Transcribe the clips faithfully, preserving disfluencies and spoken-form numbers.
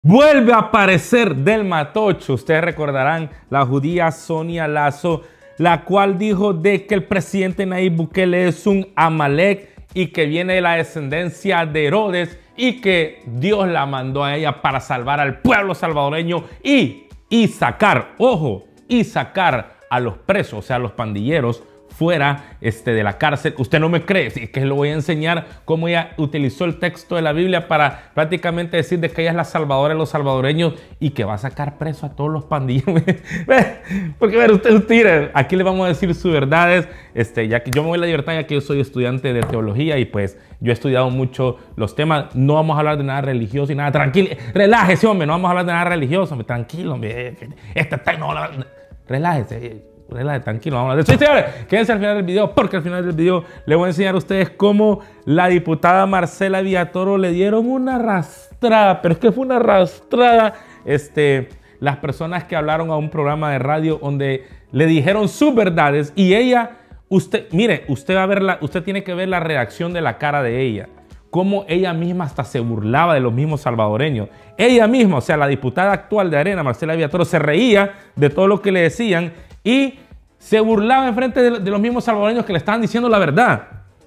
Vuelve a aparecer del Matocho. Ustedes recordarán la judía Sonia Lazo, la cual dijo de que el presidente Nayib Bukele es un Amalek y que viene de la descendencia de Herodes y que Dios la mandó a ella para salvar al pueblo salvadoreño y, y sacar, ojo, y sacar a los presos, o sea, a los pandilleros, fuera este, de la cárcel. Usted no me cree, es que le voy a enseñar cómo ella utilizó el texto de la Biblia para prácticamente decir de que ella es la salvadora de los salvadoreños y que va a sacar preso a todos los pandilleros. Porque, ver, usted, usted, aquí le vamos a decir sus verdades, este, ya que yo me voy a la libertad, ya que yo soy estudiante de teología y pues yo he estudiado mucho los temas. No vamos a hablar de nada religioso y nada, tranquilo, relájese, hombre, no vamos a hablar de nada religioso, hombre, tranquilo, hombre, este está, no, relájese. Relájate, tranquilo, vamos a hablar de eso. Sí, señores, quédense al final del video porque al final del video les voy a enseñar a ustedes cómo la diputada Marcela Villatoro le dieron una arrastrada, pero es que fue una arrastrada este, las personas que hablaron a un programa de radio donde le dijeron sus verdades y ella, usted, mire, usted va a ver la, usted tiene que ver la reacción de la cara de ella, cómo ella misma hasta se burlaba de los mismos salvadoreños. Ella misma, o sea, la diputada actual de Arena, Marcela Villatoro, se reía de todo lo que le decían y se burlaba en frente de, de los mismos salvadoreños que le estaban diciendo la verdad.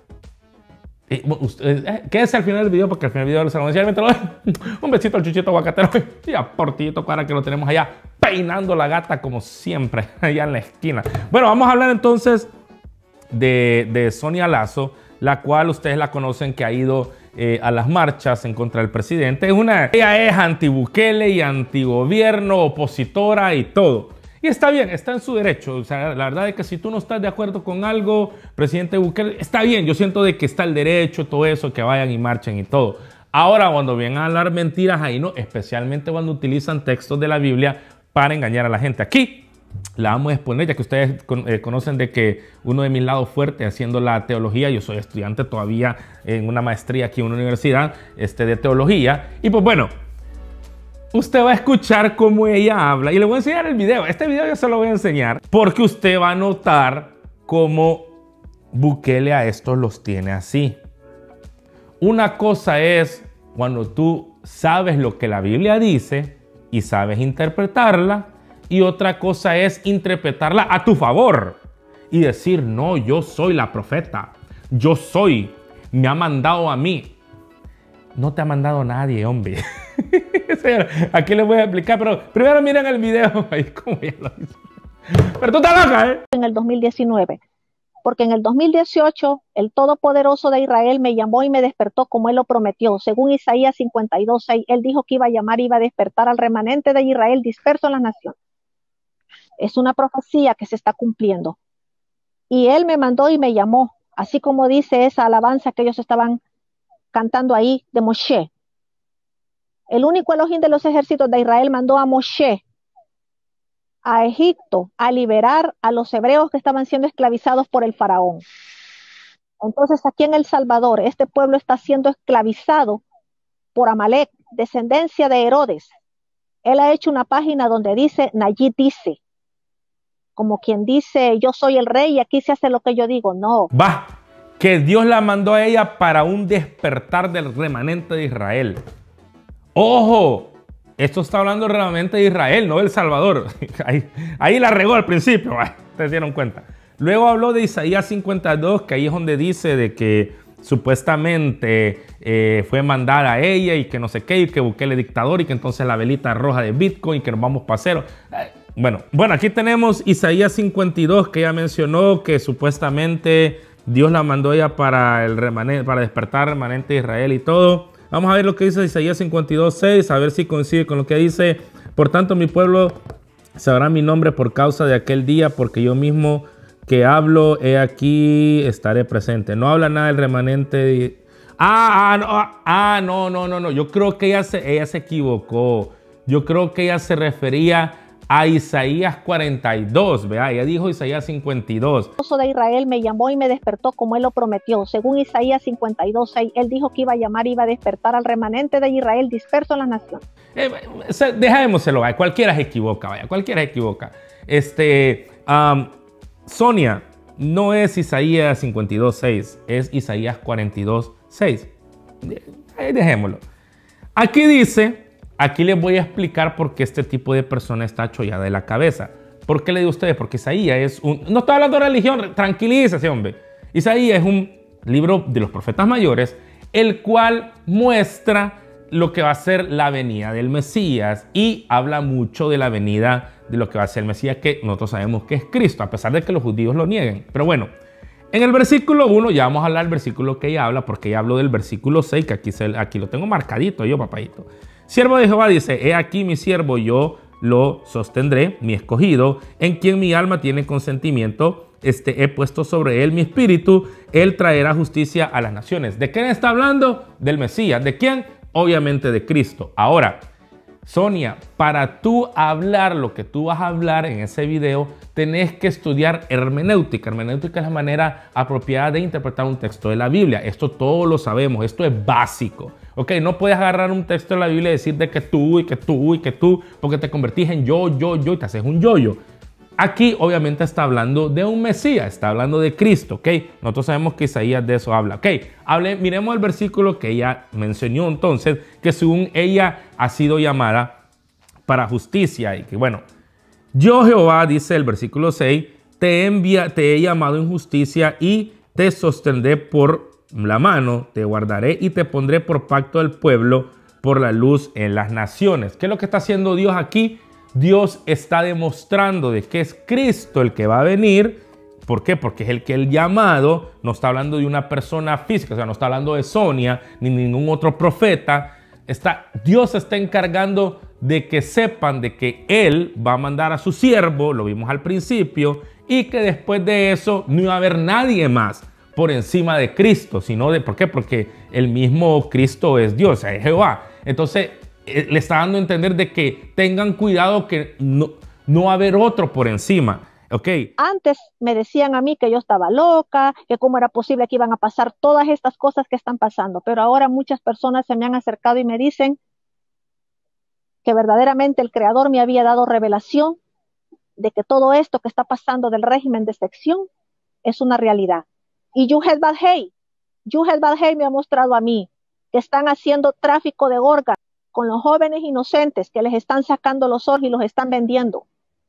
Eh, usted, eh, quédese al final del video porque al final del video los salvadoreños, un besito al Chuchito Aguacatero y a Portillito Cara que lo tenemos allá peinando la gata como siempre allá en la esquina. Bueno, vamos a hablar entonces de, de Sonia Lazo, la cual ustedes la conocen que ha ido eh, a las marchas en contra del presidente. Es una, ella es anti-Bukele y anti-gobierno, opositora y todo. Y está bien, está en su derecho. O sea, la verdad es que si tú no estás de acuerdo con algo, presidente Bukele, está bien. Yo siento de que está el derecho, todo eso, que vayan y marchen y todo. Ahora, cuando vienen a hablar mentiras, ahí no, especialmente cuando utilizan textos de la Biblia para engañar a la gente. Aquí la vamos a exponer, ya que ustedes eh, conocen de que uno de mis lados fuertes haciendo la teología, yo soy estudiante todavía en una maestría aquí en una universidad este, de teología. Y pues bueno, usted va a escuchar cómo ella habla y le voy a enseñar el video. Este video yo se lo voy a enseñar porque usted va a notar cómo Bukele a estos los tiene así. Una cosa es cuando tú sabes lo que la Biblia dice y sabes interpretarla, y otra cosa es interpretarla a tu favor y decir, no, yo soy la profeta, yo soy, me ha mandado a mí. No te ha mandado nadie, hombre. Aquí les voy a explicar, pero primero miren el video. Ahí como ya lo hizo. Pero tú estás loca, ¿eh? En el dos mil diecinueve, porque en el dos mil dieciocho el Todopoderoso de Israel me llamó y me despertó como Él lo prometió. Según Isaías cincuenta y dos, seis, Él dijo que iba a llamar y iba a despertar al remanente de Israel disperso en las naciones. Es una profecía que se está cumpliendo. Y Él me mandó y me llamó, así como dice esa alabanza que ellos estaban cantando ahí de Moshe. El único Elohim de los ejércitos de Israel mandó a Moshe a Egipto a liberar a los hebreos que estaban siendo esclavizados por el faraón. Entonces aquí en El Salvador este pueblo está siendo esclavizado por Amalek, descendencia de Herodes. Él ha hecho una página donde dice, Nayib dice, como quien dice, yo soy el rey y aquí se hace lo que yo digo. No. Va, que Dios la mandó a ella para un despertar del remanente de Israel. ¡Ojo! Esto está hablando del remanente de Israel, no del Salvador. Ahí, ahí la regó al principio, se dieron cuenta. Luego habló de Isaías cincuenta y dos, que ahí es donde dice de que supuestamente eh, fue mandada a ella y que no sé qué, y que Bukele dictador y que entonces la velita roja de Bitcoin y que nos vamos para cero. Eh, bueno, bueno, aquí tenemos Isaías cincuenta y dos, que ella mencionó que supuestamente Dios la mandó a ella para, el remanente, para despertar el remanente de Israel y todo. Vamos a ver lo que dice Isaías cincuenta y dos, seis, a ver si coincide con lo que dice. Por tanto, mi pueblo sabrá mi nombre por causa de aquel día, porque yo mismo que hablo, he aquí, estaré presente. No habla nada del remanente. De... Ah, ah, no, ah, no, no, no, no. Yo creo que ella se, ella se equivocó. Yo creo que ella se refería a Isaías cuarenta y dos, vea, ella dijo Isaías cincuenta y dos. El Todopoderoso de Israel me llamó y me despertó como Él lo prometió. Según Isaías cincuenta y dos, seis, Él dijo que iba a llamar y iba a despertar al remanente de Israel disperso en las naciones. Eh, dejémoselo, vaya, cualquiera se equivoca, vaya, cualquiera se equivoca. Este, um, Sonia, no es Isaías cincuenta y dos, seis, es Isaías cuarenta y dos, seis. Eh, dejémoslo. Aquí dice Aquí les voy a explicar por qué este tipo de persona está chollada de la cabeza. ¿Por qué le digo a ustedes? Porque Isaías es un... No estoy hablando de religión, tranquilícese, hombre. Isaías es un libro de los profetas mayores, el cual muestra lo que va a ser la venida del Mesías y habla mucho de la venida de lo que va a ser el Mesías, que nosotros sabemos que es Cristo, a pesar de que los judíos lo nieguen. Pero bueno, en el versículo uno, ya vamos a hablar del versículo que ella habla, porque ella habló del versículo seis, que aquí, se, aquí lo tengo marcadito yo, papayito. Siervo de Jehová dice, he aquí mi siervo, yo lo sostendré, mi escogido, en quien mi alma tiene consentimiento. Este, he puesto sobre él mi espíritu, él traerá justicia a las naciones. ¿De quién está hablando? Del Mesías. ¿De quién? Obviamente de Cristo. Ahora, Sonia, para tú hablar lo que tú vas a hablar en ese video, tenés que estudiar hermenéutica. Hermenéutica es la manera apropiada de interpretar un texto de la Biblia. Esto todos lo sabemos, esto es básico. Ok, no puedes agarrar un texto de la Biblia y decir de que tú y que tú y que tú, porque te convertís en yo, yo, yo y te haces un yo-yo. Aquí obviamente está hablando de un Mesías, está hablando de Cristo, ¿ok? Nosotros sabemos que Isaías de eso habla, ¿ok? Hable, miremos el versículo que ella mencionó entonces, que según ella ha sido llamada para justicia y que bueno, yo Jehová, dice el versículo seis, te, envía, te he llamado en justicia y te sostendré por la mano, te guardaré y te pondré por pacto del pueblo, por la luz en las naciones. ¿Qué es lo que está haciendo Dios aquí? Dios está demostrando de que es Cristo el que va a venir. ¿Por qué? Porque es el que el llamado, no está hablando de una persona física, o sea, no está hablando de Sonia ni ningún otro profeta. Está, Dios se está encargando de que sepan de que Él va a mandar a su siervo, lo vimos al principio, y que después de eso no iba a haber nadie más por encima de Cristo, sino de, ¿por qué? Porque el mismo Cristo es Dios, es Jehová. Entonces, le está dando a entender de que tengan cuidado que no, no va a haber otro por encima, ¿ok? Antes me decían a mí que yo estaba loca, que cómo era posible que iban a pasar todas estas cosas que están pasando, pero ahora muchas personas se me han acercado y me dicen que verdaderamente el Creador me había dado revelación de que todo esto que está pasando del régimen de sección es una realidad. Y Yuhel Badhei, Yuhel Badhei me ha mostrado a mí que están haciendo tráfico de órganos con los jóvenes inocentes, que les están sacando los ojos y los están vendiendo.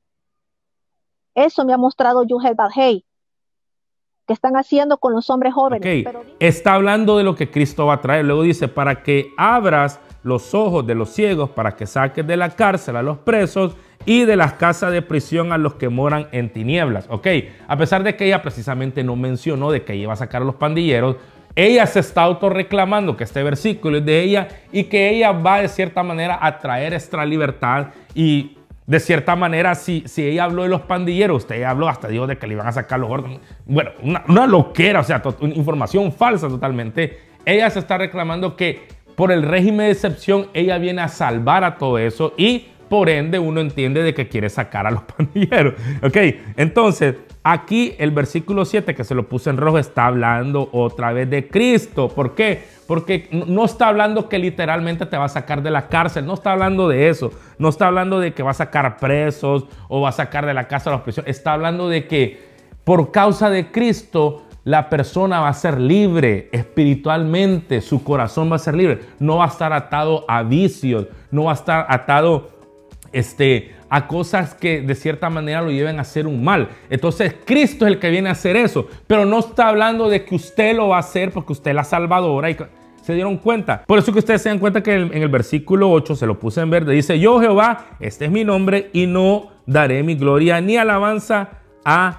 Eso me ha mostrado Yuhel Badhei, que están haciendo con los hombres jóvenes. Okay. Pero... está hablando de lo que Cristo va a traer. Luego dice, para que abras los ojos de los ciegos, para que saques de la cárcel a los presos y de las casas de prisión a los que moran en tinieblas. Ok, a pesar de que ella precisamente no mencionó de que ella iba a sacar a los pandilleros, ella se está autorreclamando que este versículo es de ella y que ella va de cierta manera a traer esta libertad. Y de cierta manera, si, si ella habló de los pandilleros, usted habló hasta dijo de que le iban a sacar los órganos. Bueno, una, una loquera, o sea, una información falsa totalmente. Ella se está reclamando que por el régimen de excepción ella viene a salvar a todo eso y por ende uno entiende de que quiere sacar a los pandilleros. Ok, entonces aquí el versículo siete que se lo puse en rojo está hablando otra vez de Cristo. ¿Por qué? Porque no está hablando que literalmente te va a sacar de la cárcel, no está hablando de eso, no está hablando de que va a sacar presos o va a sacar de la casa a los prisioneros, está hablando de que por causa de Cristo la persona va a ser libre espiritualmente, su corazón va a ser libre, no va a estar atado a vicios, no va a estar atado este, a cosas que de cierta manera lo lleven a hacer un mal. Entonces Cristo es el que viene a hacer eso, pero no está hablando de que usted lo va a hacer porque usted es la salvadora. Y ¿se dieron cuenta? Por eso que ustedes se dan cuenta que en el versículo ocho, se lo puse en verde, dice, yo Jehová, este es mi nombre y no daré mi gloria ni alabanza a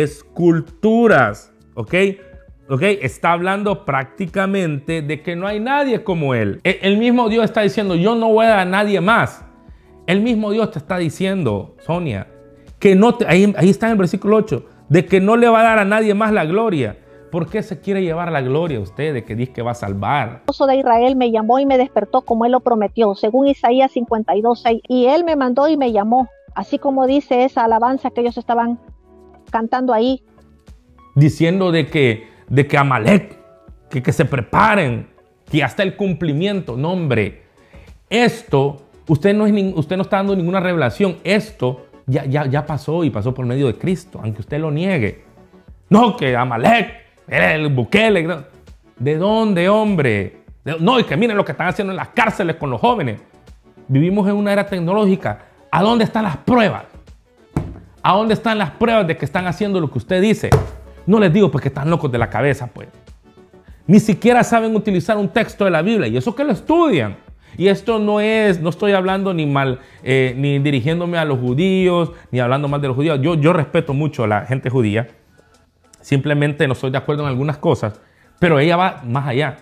esculturas. ¿Ok? ¿Ok? Está hablando prácticamente de que no hay nadie como Él. El mismo Dios está diciendo, yo no voy a dar a nadie más. El mismo Dios te está diciendo, Sonia, que no te, ahí, ahí está en el versículo ocho, de que no le va a dar a nadie más la gloria. ¿Por qué se quiere llevar la gloria a usted de que dice que va a salvar? El de Israel me llamó y me despertó como Él lo prometió, según Isaías cincuenta y dos, seis. Y Él me mandó y me llamó, así como dice esa alabanza que ellos estaban cantando ahí. Diciendo de que, de que Amalek, que, que se preparen, que hasta el cumplimiento. No, hombre, esto, usted no, es ni, usted no está dando ninguna revelación. Esto ya, ya, ya pasó y pasó por medio de Cristo, aunque usted lo niegue. No, que Amalek, el Bukele. ¿De dónde, hombre? De, no, y que miren lo que están haciendo en las cárceles con los jóvenes. vivimos en una era tecnológica. ¿A dónde están las pruebas? ¿A dónde están las pruebas de que están haciendo lo que usted dice? No les digo porque están locos de la cabeza, pues. Ni siquiera saben utilizar un texto de la Biblia, y eso que lo estudian. Y esto no es, no estoy hablando ni mal, eh, ni dirigiéndome a los judíos, ni hablando mal de los judíos. Yo, yo respeto mucho a la gente judía. Simplemente no estoy de acuerdo en algunas cosas, pero ella va más allá.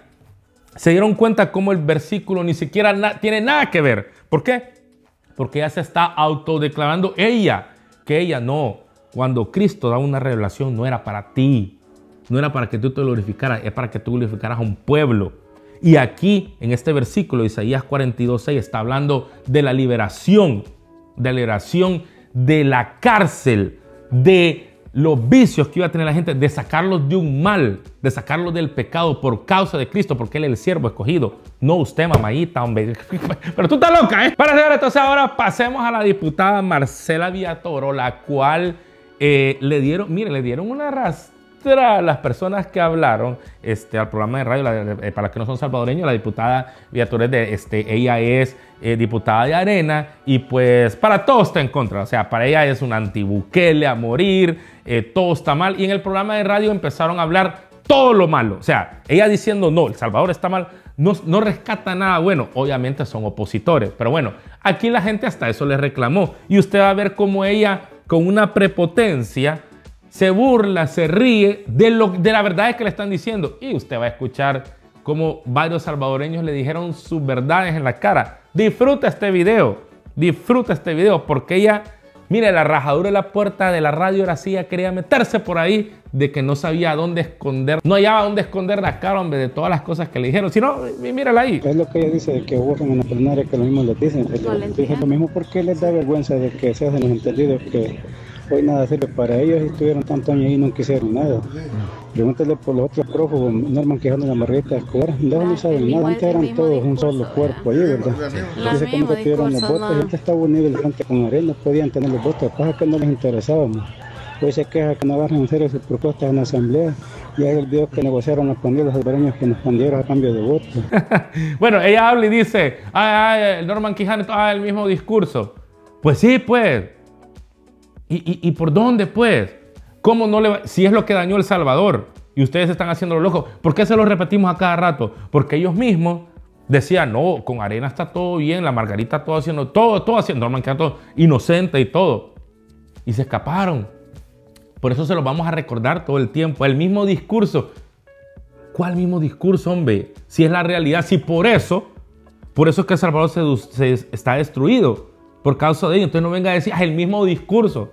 Se dieron cuenta cómo el versículo ni siquiera na tiene nada que ver. ¿Por qué? Porque ella se está autodeclarando ella, que ella no. Cuando Cristo da una revelación no era para ti, no era para que tú te glorificaras, es para que tú glorificaras a un pueblo. Y aquí, en este versículo, Isaías cuarenta y dos, seis, está hablando de la liberación, de la liberación de la cárcel, de los vicios que iba a tener la gente, de sacarlos de un mal, de sacarlos del pecado por causa de Cristo, porque Él es el siervo escogido. No usted, mamadita, hombre. Pero tú estás loca, ¿eh? Para hacer entonces ahora pasemos a la diputada Marcela Villatoro, la cual eh, le dieron, mire, le dieron una rastra a las personas que hablaron este, al programa de radio, la, eh, para los que no son salvadoreños. La diputada Villatoro, es de, este, ella es eh, diputada de Arena, y pues para todo está en contra. O sea, para ella es un anti-Bukele a morir, eh, todo está mal. Y en el programa de radio empezaron a hablar todo lo malo. O sea, ella diciendo, no, El Salvador está mal, no, no rescata nada bueno. Obviamente son opositores, pero bueno, aquí la gente hasta eso le reclamó. Y usted va a ver cómo ella, con una prepotencia, se burla, se ríe de, lo, de la verdad que le están diciendo. Y usted va a escuchar cómo varios salvadoreños le dijeron sus verdades en la cara. Disfruta este video, disfruta este video, porque ella, mire, la rajadura de la puerta de la radio era así, ella quería meterse por ahí, de que no sabía dónde esconder, no hallaba dónde esconder la cara, hombre, de todas las cosas que le dijeron. Si no, mírala ahí. Es lo que ella dice, de que borran una plenaria, que lo mismo les dicen. Dice lo mismo porque les da vergüenza de que se hacen los entendidos, que hoy nada sirve para ellos, y estuvieron tantos años ahí y no quisieron nada. Pregúntale por los otros prófugos, Norman Quijano y la Margarita Escobar, no, no saben nada, antes eran todos un solo cuerpo ahí, ¿verdad? Dice que nunca tuvieron los votos, y antes estaba unido el frente con Arena, podían tener los votos, pasa que no les interesábamos. Hoy se queja que no agarran en serio sus propuestas en la asamblea, y hay el video que negociaron los pandilleros salvadoreños que nos pandilleros a cambio de votos. Bueno, ella habla y dice, ay, ay, el Norman Quijano, ah, el mismo discurso. Pues sí, pues. ¿Y, y, y por dónde, pues? ¿Cómo no le va? Si es lo que dañó El Salvador y ustedes están haciendo lo loco, ¿por qué se lo repetimos a cada rato? Porque ellos mismos decían, no, con Arena está todo bien, la Margarita todo haciendo, todo, todo haciendo, Norman Quijano todo inocente y todo. Y se escaparon. Por eso se los vamos a recordar todo el tiempo. El mismo discurso. ¿Cuál mismo discurso, hombre? Si es la realidad, si por eso, por eso es que El Salvador se, se está destruido. Por causa de ello. Entonces no venga a decir, ah, el mismo discurso.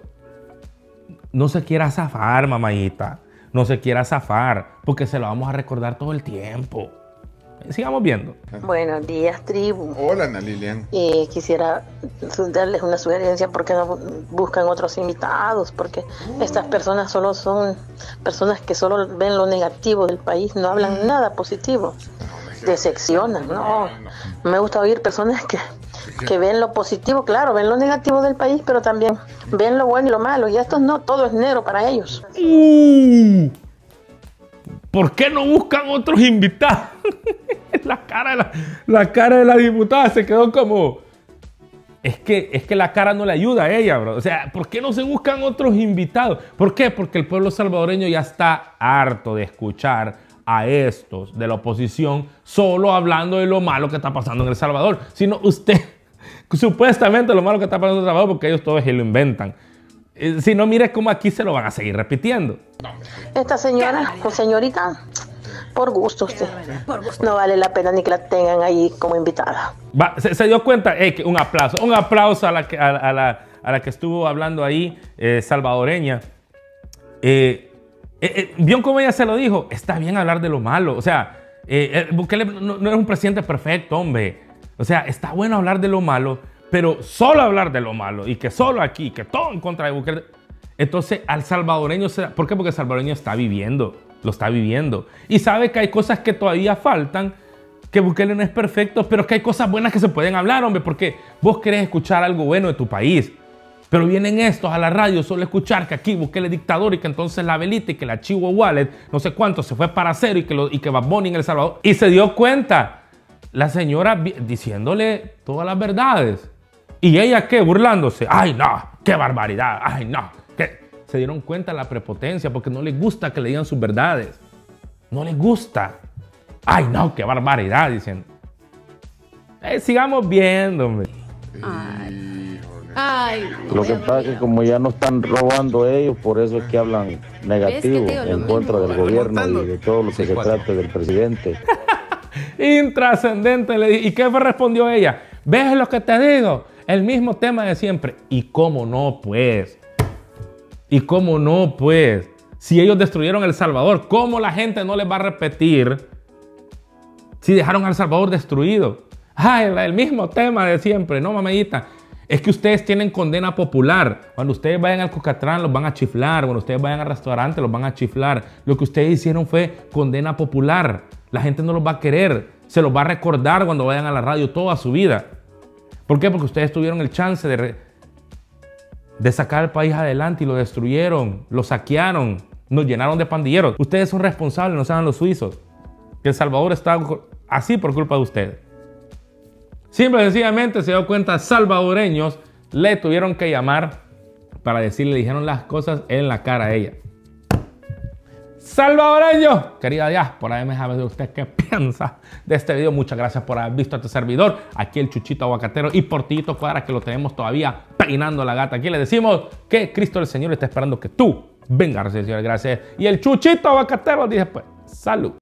No se quiera zafar, mamayita. No se quiera zafar, porque se lo vamos a recordar todo el tiempo. Sigamos viendo. Buenos días, tribu. Hola, Ana Lilian. Eh, quisiera darles una sugerencia, porque no buscan otros invitados, porque estas personas solo son personas que solo ven lo negativo del país, no hablan nada positivo, decepcionan, no. Me gusta oír personas que, que ven lo positivo, claro, ven lo negativo del país, pero también ven lo bueno y lo malo, y estos no, todo es negro para ellos. Uh, ¿Por qué no buscan otros invitados? La cara, de la, la cara de la diputada se quedó como... Es que, es que la cara no le ayuda a ella, bro. O sea, ¿por qué no se buscan otros invitados? ¿Por qué? Porque el pueblo salvadoreño ya está harto de escuchar a estos de la oposición solo hablando de lo malo que está pasando en El Salvador. Sino usted, supuestamente lo malo que está pasando en El Salvador, porque ellos todos se lo inventan. Eh, si no, mire cómo aquí se lo van a seguir repitiendo. Esta señora o señorita... Por gusto usted. No vale la pena ni que la tengan ahí como invitada. Va, se, se dio cuenta, eh, que un aplauso, un aplauso a la que, a, a la, a la que estuvo hablando ahí, eh, salvadoreña. Eh, eh, eh, ¿Vieron cómo ella se lo dijo? Está bien hablar de lo malo. O sea, eh, Bukele no, no es un presidente perfecto, hombre. O sea, está bueno hablar de lo malo, pero solo hablar de lo malo y que solo aquí, que todo en contra de Bukele. Entonces, al salvadoreño, se, ¿por qué? Porque el salvadoreño está viviendo. Lo está viviendo. Y sabe que hay cosas que todavía faltan, que Bukele no es perfecto, pero que hay cosas buenas que se pueden hablar, hombre, porque vos querés escuchar algo bueno de tu país. Pero vienen estos a la radio solo a escuchar que aquí Bukele es dictador y que entonces la velita y que la Chihuahua Wallet, no sé cuánto, se fue para cero y que, lo, y que Bad Bunny en El Salvador. Y se dio cuenta. la señora diciéndole todas las verdades. ¿Y ella qué? Burlándose. ¡Ay, no! ¡Qué barbaridad! ¡Ay, no! ¿Qué? Se dieron cuenta de la prepotencia porque no les gusta que le digan sus verdades. No les gusta. ¡Ay, no! ¡Qué barbaridad! Dicen. Eh, sigamos viendo, hombre. Ay. Ay, lo que pasa es que como ya no están robando ellos, por eso es que hablan negativo en contra del gobierno y de todo lo que se trate del presidente. Intrascendente. Le dije. ¿Y qué respondió ella? ¿Ves lo que te digo? El mismo tema de siempre. ¿Y cómo no, pues? ¿Y cómo no, pues? Si ellos destruyeron El Salvador, ¿cómo la gente no les va a repetir si dejaron a El Salvador destruido? Ay, el mismo tema de siempre. No, mameyita. Es que ustedes tienen condena popular. Cuando ustedes vayan al Cocatrán, los van a chiflar. Cuando ustedes vayan al restaurante, los van a chiflar. Lo que ustedes hicieron fue condena popular. La gente no los va a querer. Se los va a recordar cuando vayan a la radio toda su vida. ¿Por qué? Porque ustedes tuvieron el chance de, re, de sacar el país adelante y lo destruyeron, lo saquearon, nos llenaron de pandilleros. Ustedes son responsables, no sean los suizos. Que El Salvador está así por culpa de ustedes. Simple y sencillamente se dio cuenta, salvadoreños le tuvieron que llamar para decirle, le dijeron las cosas en la cara a ella. Salvadoreños, querida diáspora, déjame saber de usted qué piensa de este video. Muchas gracias por haber visto a este servidor, aquí el Chuchito Aguacatero y Portillito Cuadra, que lo tenemos todavía peinando la gata. Aquí le decimos que Cristo el Señor está esperando que tú vengas a recibir gracias. Y el Chuchito Aguacatero dice pues, salud.